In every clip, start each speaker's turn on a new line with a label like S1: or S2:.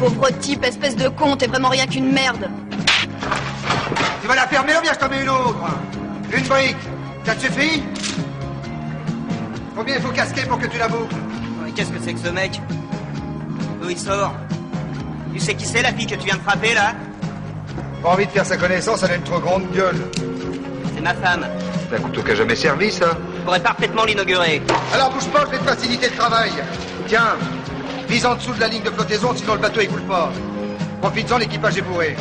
S1: Pauvre type, espèce de con, t'es vraiment rien qu'une merde.
S2: Tu vas la fermer ou bien je t'en mets une autre? Une brique. Ça te suffit? Combien il faut casquer pour que tu la boucles?
S3: Mais qu'est-ce que c'est que ce mec? D'où il sort? Tu sais qui c'est, la fille que tu viens de frapper, là?
S2: Pas envie de faire sa connaissance, elle a une trop grande gueule.
S3: C'est ma femme.
S2: C'est un couteau qui a jamais servi, ça.
S3: Je pourrais parfaitement l'inaugurer.
S2: Alors bouge pas, je vais te faciliter le travail. Tiens, vise en dessous de la ligne de flottaison, sinon le bateau il coule pas. Profites-en, l'équipage est bourré.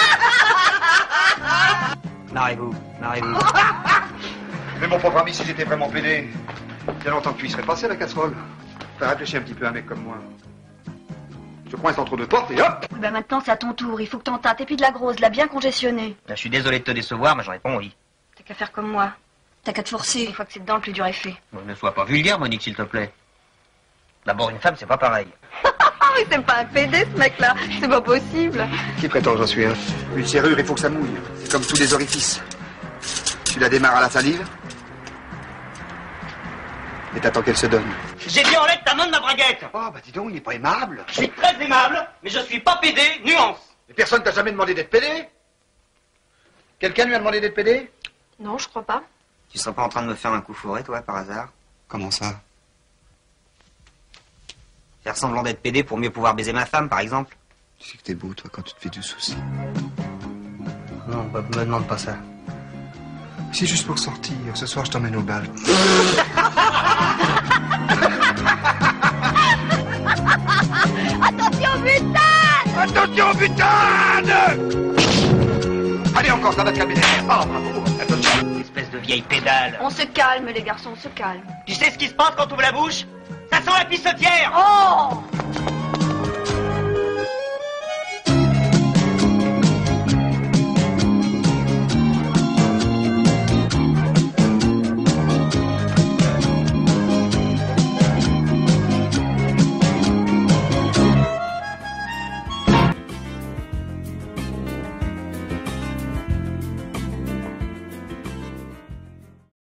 S3: Marrez-vous, marrez-vous.
S2: Mais mon pauvre ami, si j'étais vraiment pédé, il y a longtemps que tu y serais passé à la casserole. Fais réfléchir un petit peu à un mec comme moi. Je coince entre deux portes et hop!
S1: Bah maintenant c'est à ton tour, il faut que t'en tâtes. Et puis de la grosse, de la bien congestionnée.
S3: Je suis désolé de te décevoir, mais j'en ai pas envie.
S1: T'as qu'à faire comme moi. T'as qu'à te forcer. Une fois que c'est dedans, le plus dur est fait.
S3: Bon, ne sois pas vulgaire, Monique, s'il te plaît. D'abord, une femme, c'est pas pareil.
S1: Mais c'est pas un PD ce mec-là, c'est pas possible.
S2: Qui prétend que j'en suis un? Une serrure, il faut que ça mouille. C'est comme tous les orifices. Tu la démarres à la salive et t'attends qu'elle se donne.
S3: J'ai dit enlève ta main de ma braguette.
S2: Oh, bah dis donc, il n'est pas aimable.
S3: Je suis très aimable, mais je suis pas pédé, nuance.
S2: Et personne t'a jamais demandé d'être pédé? Quelqu'un lui a demandé d'être pédé?
S1: Non, je crois pas.
S3: Tu serais pas en train de me faire un coup fourré, toi, par hasard?
S2: Comment ça?
S3: Faire semblant d'être pédé pour mieux pouvoir baiser ma femme, par exemple?
S2: Tu sais que t'es beau, toi, quand tu te fais du souci.
S3: Non, Bob, me demande pas ça.
S2: C'est juste pour sortir. Ce soir, je t'emmène au bal.
S1: Attention, butane!
S2: Attention, butane! Allez, encore, ça va te calmer les nerfs. Oh, bravo. Attention.
S3: Espèce de vieille pédale.
S1: On se calme, les garçons, on se calme.
S3: Tu sais ce qui se passe quand tu ouvres la bouche? Ça sent la pissotière!
S1: Oh!